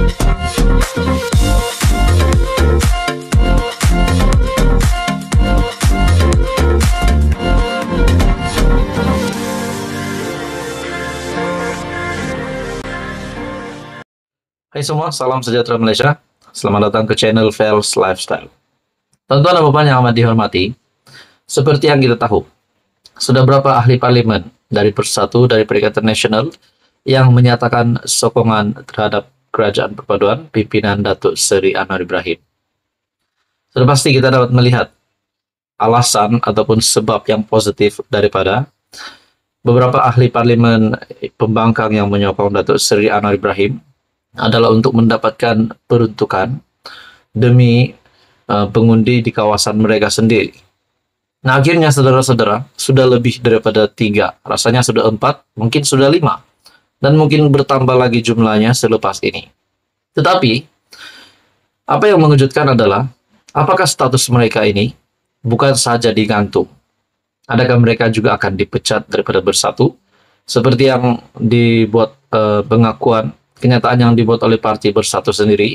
Hai semua, salam sejahtera Malaysia. Selamat datang ke channel Fels Lifestyle. Tuan-tuan dan puan yang amat dihormati, seperti yang kita tahu, sudah berapa ahli parlimen dari Persatu dari Perikatan Nasional yang menyatakan sokongan terhadap Kerajaan Perpaduan pimpinan Datuk Seri Anwar Ibrahim. Sudah pasti kita dapat melihat alasan ataupun sebab yang positif daripada beberapa ahli parlimen pembangkang yang menyokong Datuk Seri Anwar Ibrahim adalah untuk mendapatkan peruntukan demi pengundi di kawasan mereka sendiri. Nah, akhirnya saudara-saudara, sudah lebih daripada 3, rasanya sudah 4, mungkin sudah 5, dan mungkin bertambah lagi jumlahnya selepas ini. Tetapi, apa yang mengejutkan adalah, apakah status mereka ini bukan saja digantung? Adakah mereka juga akan dipecat daripada Bersatu? Seperti yang dibuat kenyataan yang dibuat oleh parti Bersatu sendiri,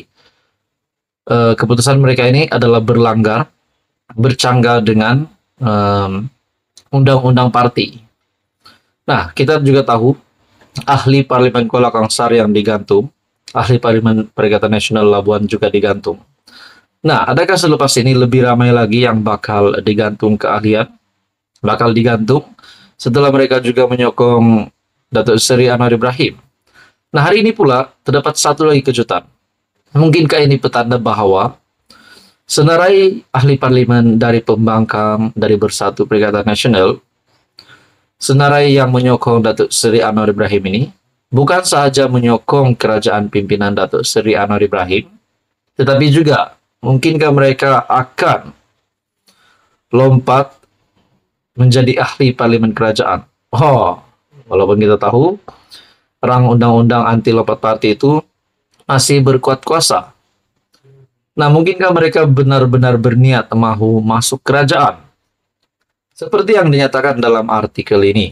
keputusan mereka ini adalah berlanggar, bercanggah dengan undang-undang parti. Nah, kita juga tahu ahli parlimen Kuala Kangsar yang digantung, ahli parlimen Perikatan Nasional Labuan juga digantung. Nah, adakah selepas ini lebih ramai lagi yang bakal digantung keahlian, bakal digantung setelah mereka juga menyokong Datuk Seri Anwar Ibrahim? Nah, hari ini pula terdapat satu lagi kejutan. Mungkinkah ini petanda bahwa senarai ahli parlimen dari pembangkang dari Bersatu Perikatan Nasional, senarai yang menyokong Datuk Seri Anwar Ibrahim ini, bukan sahaja menyokong kerajaan pimpinan Datuk Seri Anwar Ibrahim, tetapi juga mungkinkah mereka akan lompat menjadi ahli parlimen kerajaan? Walaupun kita tahu perang undang-undang anti lompat parti itu masih berkuat kuasa. Nah, mungkinkah mereka benar-benar berniat mahu masuk kerajaan? Seperti yang dinyatakan dalam artikel ini.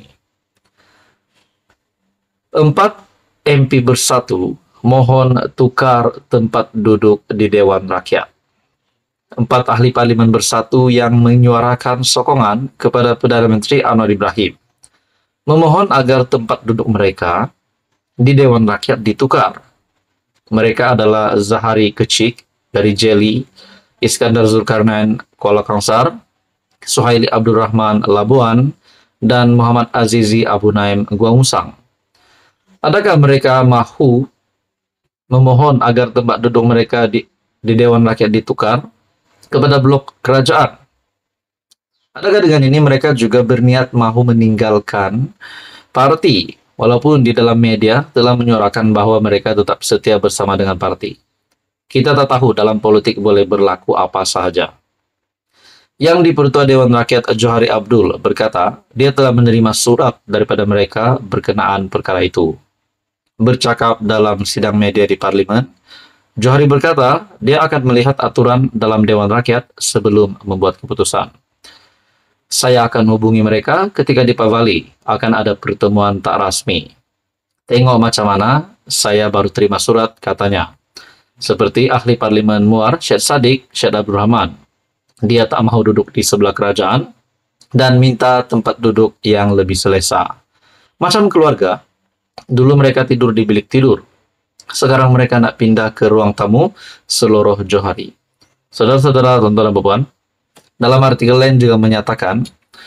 4 MP Bersatu mohon tukar tempat duduk di Dewan Rakyat. 4 ahli parlimen Bersatu yang menyuarakan sokongan kepada Perdana Menteri Anwar Ibrahim memohon agar tempat duduk mereka di Dewan Rakyat ditukar. Mereka adalah Zahari Kecik dari Jeli, Iskandar Zulkarnain Kuala Kangsar, Suhaili Abdul Rahman Labuan, dan Muhammad Azizi Abu Naim Gua Musang. Adakah mereka mahu memohon agar tempat duduk mereka di Dewan Rakyat ditukar kepada blok kerajaan? Adakah dengan ini mereka juga berniat mahu meninggalkan parti? Walaupun di dalam media telah menyuarakan bahwa mereka tetap setia bersama dengan parti. Kita tak tahu dalam politik boleh berlaku apa sahaja. Yang di Pertua Dewan Rakyat Johari Abdul berkata, dia telah menerima surat daripada mereka berkenaan perkara itu. Bercakap dalam sidang media di Parlimen, Johari berkata, dia akan melihat aturan dalam Dewan Rakyat sebelum membuat keputusan. Saya akan hubungi mereka ketika di Pavali akan ada pertemuan tak rasmi. Tengok macam mana, saya baru terima surat, katanya. Seperti ahli parlimen Muar, Syed Saddiq, Syed Abdul Rahman. Dia tak mahu duduk di sebelah kerajaan dan minta tempat duduk yang lebih selesa. Macam keluarga, dulu mereka tidur di bilik tidur. Sekarang mereka nak pindah ke ruang tamu seluruh Johari. Saudara-saudara, tuan-tuan dan puan, dalam artikel lain juga menyatakan,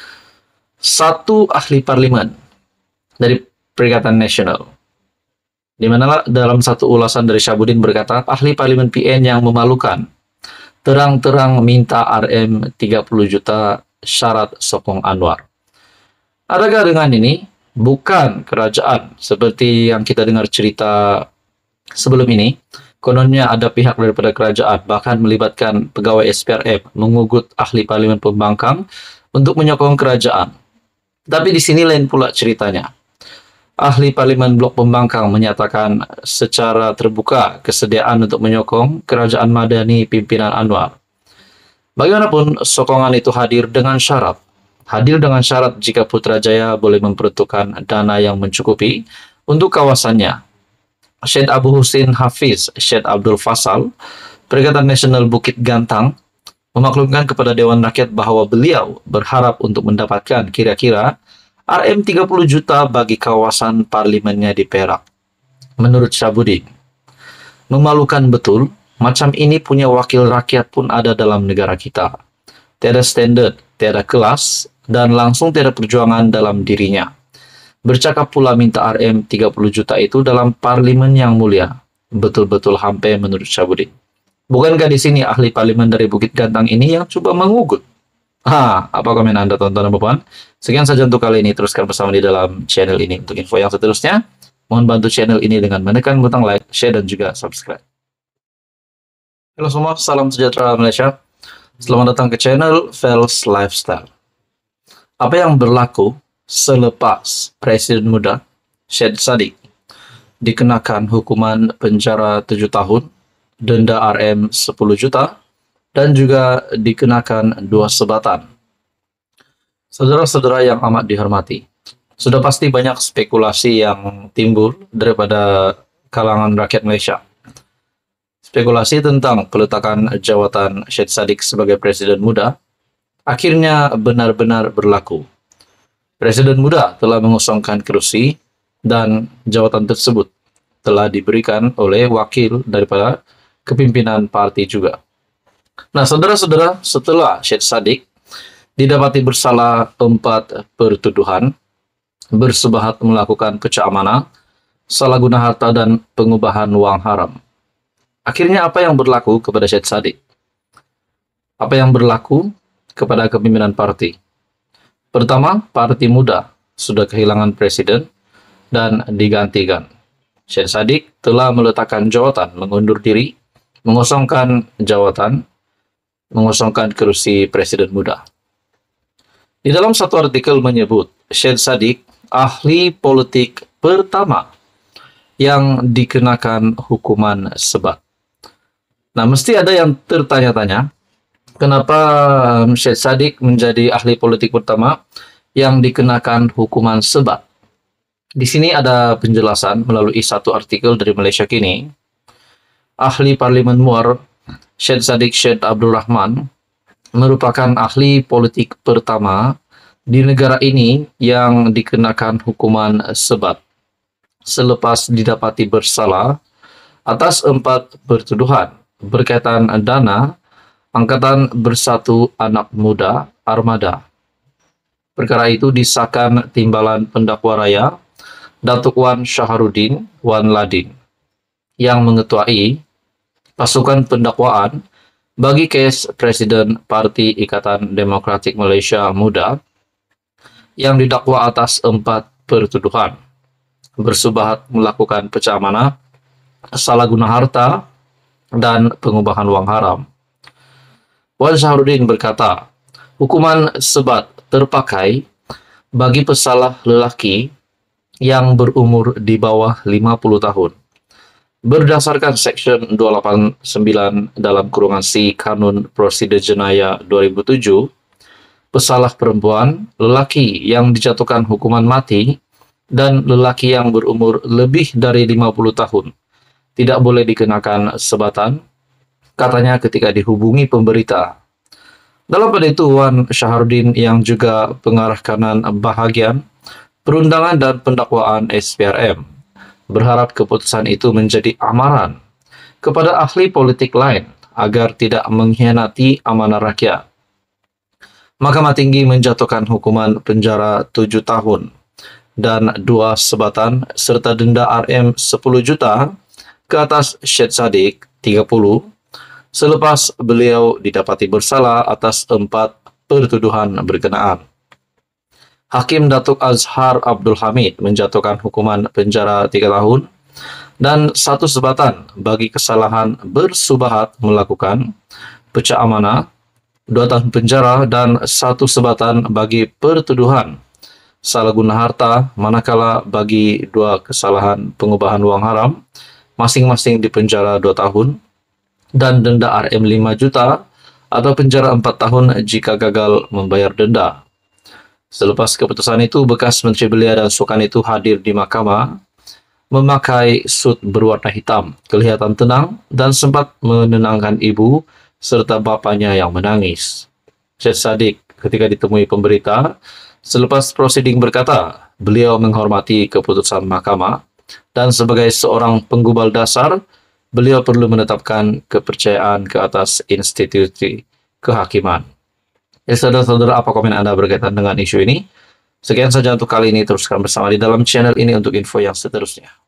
satu ahli parlimen dari Perikatan Nasional, di mana dalam satu ulasan dari Syabudin berkata, ahli parlimen PN yang memalukan, terang-terang minta RM 30 juta syarat sokong Anwar. Adakah dengan ini, bukan kerajaan, seperti yang kita dengar cerita sebelum ini, kononnya ada pihak daripada kerajaan, bahkan melibatkan pegawai SPRM, mengugut ahli parlimen pembangkang untuk menyokong kerajaan. Tapi di sini lain pula ceritanya. Ahli parlimen blok pembangkang menyatakan secara terbuka kesediaan untuk menyokong kerajaan madani pimpinan Anwar. Bagaimanapun, sokongan itu hadir dengan syarat. Hadir dengan syarat jika Putrajaya boleh memperuntukkan dana yang mencukupi untuk kawasannya. Syed Abu Husin Hafiz Syed Abdul Fasal, Perikatan Nasional Bukit Gantang, memaklumkan kepada Dewan Rakyat bahwa beliau berharap untuk mendapatkan kira-kira Rm 30 juta bagi kawasan parlemennya di Perak. Menurut Syahbudin, memalukan betul, macam ini punya wakil rakyat pun ada dalam negara kita. Tiada standar, tiada kelas, dan langsung tiada perjuangan dalam dirinya. Bercakap pula minta Rm 30 juta itu dalam parlimen yang mulia. Betul-betul hampe menurut Syahbudin. Bukankah di sini ahli parlimen dari Bukit Gantang ini yang coba mengugut? Apa komen Anda, tonton Bapak? Sekian saja untuk kali ini. Teruskan bersama di dalam channel ini. Untuk info yang seterusnya, mohon bantu channel ini dengan menekan butang like, share, dan juga subscribe. Halo semua, salam sejahtera Malaysia. Selamat datang ke channel Fels Lifestyle. Apa yang berlaku selepas Presiden muda Syed Saddiq dikenakan hukuman penjara 7 tahun, denda Rm 10 juta, dan juga dikenakan 2 sebatan. Saudara-saudara yang amat dihormati, sudah pasti banyak spekulasi yang timbul daripada kalangan rakyat Malaysia. Spekulasi tentang peletakan jawatan Syed Saddiq sebagai Presiden muda akhirnya benar-benar berlaku. Presiden muda telah mengosongkan kursi dan jawatan tersebut telah diberikan oleh wakil daripada kepimpinan parti juga. Nah, saudara-saudara, setelah Syed Saddiq didapati bersalah 4 pertuduhan, bersebahat melakukan pecah amanah, salah guna harta, dan pengubahan wang haram. Akhirnya apa yang berlaku kepada Syed Saddiq? Apa yang berlaku kepada kepimpinan parti? Pertama, parti muda sudah kehilangan presiden dan digantikan. Syed Saddiq telah meletakkan jawatan, mengundur diri, mengosongkan jawatan, mengosongkan kursi presiden muda. Di dalam satu artikel menyebut, Syed Saddiq ahli politik pertama yang dikenakan hukuman sebat. Nah, mesti ada yang tertanya-tanya, kenapa Syed Saddiq menjadi ahli politik pertama yang dikenakan hukuman sebat? Di sini ada penjelasan melalui satu artikel dari Malaysia Kini. Ahli Parlimen Muar, Syed Saddiq Syed Abdul Rahman, merupakan ahli politik pertama di negara ini yang dikenakan hukuman sebat selepas didapati bersalah atas 4 pertuduhan berkaitan dana Angkatan Bersatu Anak Muda Armada. Perkara itu disahkan Timbalan Pendakwa Raya Datuk Wan Shahrudin Wan Ladin yang mengetuai pasukan pendakwaan bagi kes Presiden Parti Ikatan Demokratik Malaysia Muda yang didakwa atas 4 pertuduhan: bersubahat melakukan pecah amanah, salah guna harta, dan pengubahan wang haram. Wan Shahrudin berkata, hukuman sebat terpakai bagi pesalah lelaki yang berumur di bawah 50 tahun. Berdasarkan Seksyen 289 dalam kurungan C Kanun Prosedur Jenayah 2007, pesalah perempuan, lelaki yang dijatuhkan hukuman mati, dan lelaki yang berumur lebih dari 50 tahun tidak boleh dikenakan sebatan, katanya ketika dihubungi pemberita. Dalam pada itu, Wan Shahrudin yang juga pengarah kanan bahagian perundangan dan pendakwaan SPRM berharap keputusan itu menjadi amaran kepada ahli politik lain agar tidak mengkhianati amanah rakyat. Mahkamah Tinggi menjatuhkan hukuman penjara 7 tahun dan 2 sebatan serta denda Rm 10 juta ke atas Syed Saddiq 30 selepas beliau didapati bersalah atas 4 pertuduhan berkenaan. Hakim Datuk Azhar Abdul Hamid menjatuhkan hukuman penjara 3 tahun dan 1 sebatan bagi kesalahan bersubahat melakukan pecah amanah, 2 tahun penjara, dan 1 sebatan bagi pertuduhan salah guna harta, manakala bagi 2 kesalahan pengubahan wang haram masing-masing di penjara 2 tahun dan denda Rm 5 juta atau penjara 4 tahun jika gagal membayar denda. Selepas keputusan itu, bekas Menteri Belia dan Sukan itu hadir di mahkamah memakai sut berwarna hitam, kelihatan tenang, dan sempat menenangkan ibu serta bapaknya yang menangis. Syed Sadiq ketika ditemui pemberita selepas prosiding berkata, beliau menghormati keputusan mahkamah dan sebagai seorang penggubal dasar, beliau perlu menetapkan kepercayaan ke atas institusi kehakiman. Ya, saudara-saudara, apa komen Anda berkaitan dengan isu ini? Sekian saja untuk kali ini, teruskan bersama di dalam channel ini untuk info yang seterusnya.